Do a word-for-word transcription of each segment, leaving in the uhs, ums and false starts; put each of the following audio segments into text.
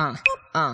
uh uh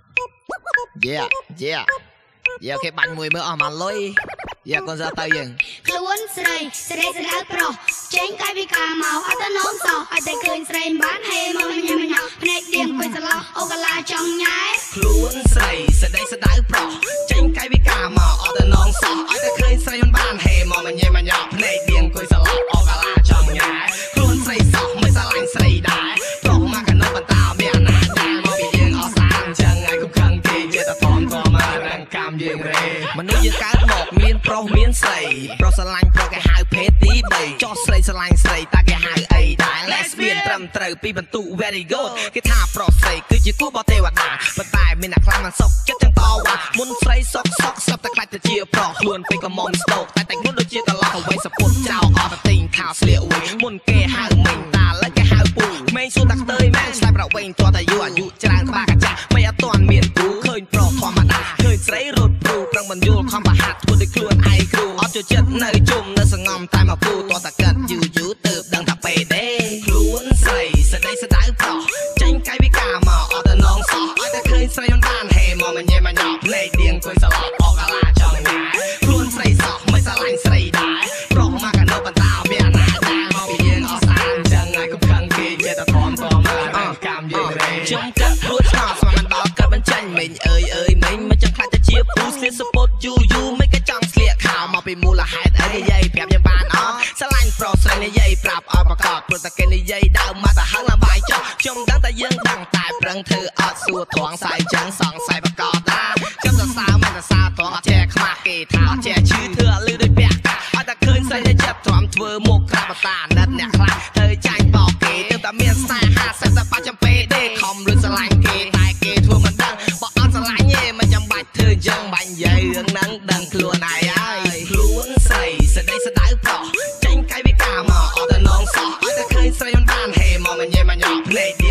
yeah yeah yeah គេបាញ់មួយមើលអស់មកលុយយ៉ាកូនសាទៅយើងខ្លួនស្រីស្រីស្រីប្រុសចេញកាយវិការមកអត់ទៅនំសោះឲ្យតែឃើញស្រីបានហេមកញ៉ាំញ៉ាំភ្នែកទៀងគួយសឡោអូកាឡាចង់ញ៉ែខ្លួនស្រីស្ដីស្ដៅប្រុសចេញកាយវិការមកអត់ទៅនំសោះឲ្យតែឃើញស្រីបានហេមកញ៉ាំញ៉ាំភ្នែកទៀងគួយសឡោអូកាឡាចង់ញ៉ែខ្លួនស្រីសោះមិនស្រឡាញ់ស្រីដែរប្រុសមកកណោបន្តោមានអនាគតមកពីយើងអស់សានចឹងឲ្យគ្រប់ខឹងគេជាតធំតមកនឹងកម្មយើងរេមនុស្សយើងកើតមកមានប្រុសមានស្រីប្រុសស្រឡាញ់ប្រុសគេហៅភេទទីបីចោះស្រីស្រឡាញ់ស្រីតើគេហៅអីដែរ Lesbian ត្រឹមត្រូវពីបន្ទុ very good គេថាប្រុសស្រីគឺជាគូបទេវតាប៉ុន្តែមានអ្នកខ្លាំងមិនសុខចិត្តចឹងតវ៉ាមុនស្រីសុកសុកស្រាប់តែខ្លាចទៅជាប្រុសខ្លួនពេកក៏មកស្ទោកតែតែមុនដូចជាកន្លះអ្វីសពុតចោលអត់ទៅទិញខោស្លៀកវិញមុនគេហៅមិញតាលិចគេហៅពូមេងសួរតាខ្ទើយមែនស្ដាប់ប្រវែងតតែយូរអាយុច្រើនបាកាចាស់មិនអត់ទាន់មានគ្រូឃើញប្រុសធម្មតាឃើញស្រីរត់ព្រូប្រឹងមិនយល់ខំបហាត់ធ្វើដូចខ្លួនឯងគ្រូអត់ចូលចិត្តនៅជុំនៅសងំតែមកពូតតែកាត់យូរយូរទៅដឹងថាពេលទេខ្លួនស្រីស្ដីស្ដៅប្រុសចេញកាយវិការមកអត់ទៅនងសោះឲ្យតែឃើញស្រីមិនបានហេមកញ៉ែមកញ៉ាំភ្លេចទៀងគួយសឡោអូកាឡាចង់ញ៉ែខ្លួនស្រីសោះមិនស្រឡាញ់ស្រីដែរប្រុសមកកណោបន្តោមានអនាគតមកពីយើងអស់សានចឹងឲ្យគ្រប់ខឹងគេចេះតែធំតមកកម្មយើងរេខ្ញុំគិតរួចឆ្ងល់ស្មានមិនដល់កើតបញ្ចេញមិញអើយអើយមិញមិនចង់ខ្លាចទៅជាពូស្លៀកសពតយូយូមិនក៏ចង់ស្លៀកខោមកពីមូលហេតុអីនិយាយប្រាប់យើងបានអត់ស្រឡាញ់ប្រុសស្រីនិយាយប្រាប់អត់ប្រកបព្រោះតែគេនិយាយដើមមកតែហឹងឡើងបាយចុះខ្ញុំដឹងតែយើងដឹងតែប្រឹងធ្វើអត់សួរត្រង់ស្អីចឹងសង្ស័យប្រកបតាខ្ញុំសរសើរមិនសរសើរត្រង់អត់ចេះខ្មាស់គេថាអត់ចេះឈឺធ្វើអត់លឺដូចពាក់អត់តែឃើញស្រីតែចិត្តទ្រាំធ្វើមុខក្រាបតាណិតអ្នកខ្លះធ្វើចាញ់បោកគេទើបតែមានស្នេហាសិតតែបាច់ចំពេដេខំលួចស្រឡាញ់គេតែគេធ្វើមិនដឹងបើអត់ស្រឡាញ់ទេមិនចាំបាច់ធ្វើចឹងបាញ់និយាយរឿងហ្នឹងដឹងខ្លួនឯងហើយខ្លួនស្រីស្ដីស្ដៅប្រុសចេញកាយវិការមកអត់ទៅនងសោះឲ្យតែឃើញស្រីមិនបានហេមកញ៉ែមកញ៉ាំភ្លេច